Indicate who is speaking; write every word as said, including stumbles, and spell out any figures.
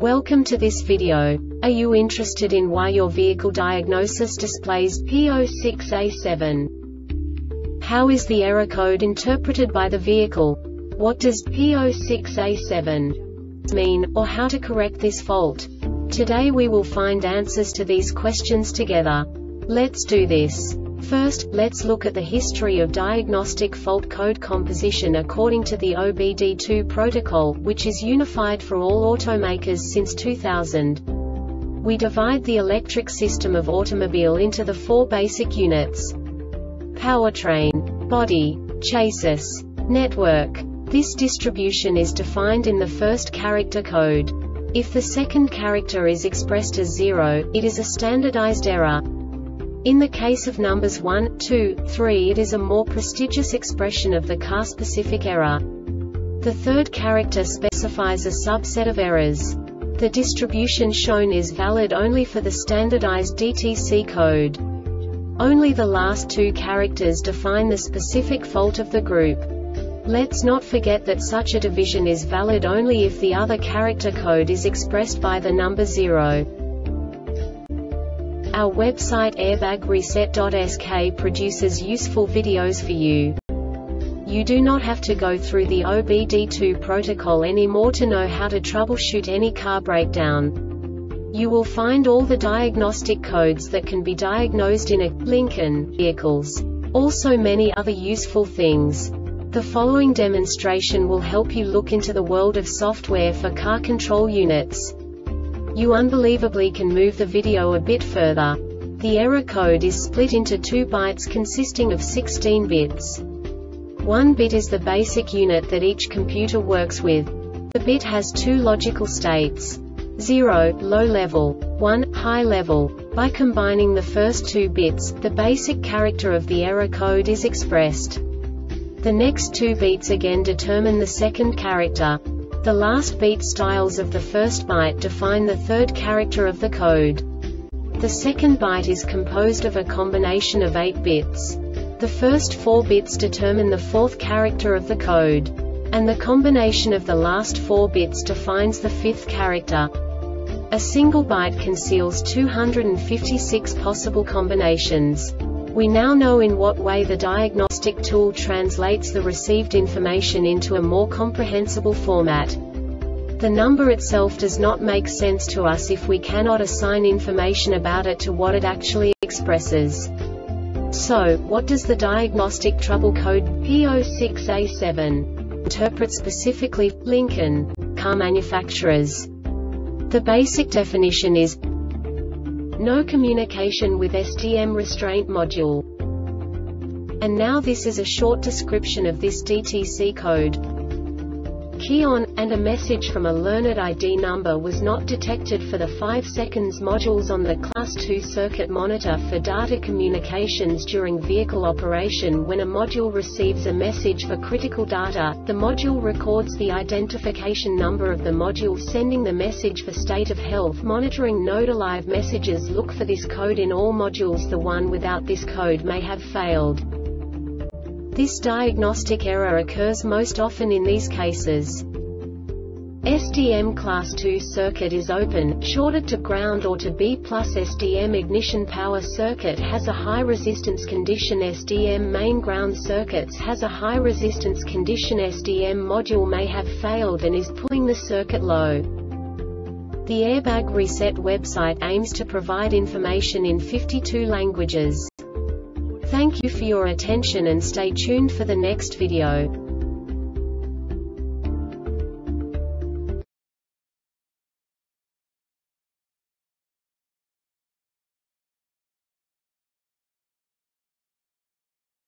Speaker 1: Welcome to this video. Are you interested in why your vehicle diagnosis displays P zero six A seven? How is the error code interpreted by the vehicle? What does P zero six A seven mean, or how to correct this fault? Today we will find answers to these questions together. Let's do this. First, let's look at the history of diagnostic fault code composition according to the O B D two protocol, which is unified for all automakers since two thousand. We divide the electric system of automobile into the four basic units: powertrain, body, chassis, network. This distribution is defined in the first character code. If the second character is expressed as zero, it is a standardized error. In the case of numbers one, two, three, it is a more prestigious expression of the car-specific error. The third character specifies a subset of errors. The distribution shown is valid only for the standardized D T C code. Only the last two characters define the specific fault of the group. Let's not forget that such a division is valid only if the other character code is expressed by the number zero. Our website airbag reset dot S K produces useful videos for you. You do not have to go through the O B D two protocol anymore to know how to troubleshoot any car breakdown. You will find all the diagnostic codes that can be diagnosed in a Lincoln vehicles. Also many other useful things. The following demonstration will help you look into the world of software for car control units. You unbelievably can move the video a bit further. The error code is split into two bytes consisting of sixteen bits. One bit is the basic unit that each computer works with. The bit has two logical states: zero, low level, one, high level. By combining the first two bits, the basic character of the error code is expressed. The next two beats again determine the second character. The last beat styles of the first byte define the third character of the code. The second byte is composed of a combination of eight bits. The first four bits determine the fourth character of the code. And the combination of the last four bits defines the fifth character. A single byte conceals two hundred fifty-six possible combinations. We now know in what way the diagnostic tool translates the received information into a more comprehensible format. The number itself does not make sense to us if we cannot assign information about it to what it actually expresses. So, what does the diagnostic trouble code P zero six A seven interpret specifically for Lincoln car manufacturers? The basic definition is no communication with S T M restraint module. And now this is a short description of this D T C code. Key on, and a message from a learned I D number was not detected for the five seconds modules on the class two circuit monitor for data communications during vehicle operation. When a module receives a message for critical data, the module records the identification number of the module sending the message for state of health monitoring. Node alive messages. Look for this code in all modules. The one without this code may have failed. This diagnostic error occurs most often in these cases: S D M class two circuit is open, shorted to ground or to B plus. S D M ignition power circuit has a high resistance condition. S D M main ground circuits has a high resistance condition. S D M module may have failed and is pulling the circuit low. The Airbag Reset website aims to provide information in fifty-two languages. Thank you for your attention and stay tuned for the next video.